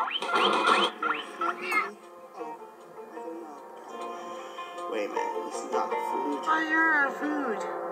Wait a minute, this is not food. Oh, you're our food.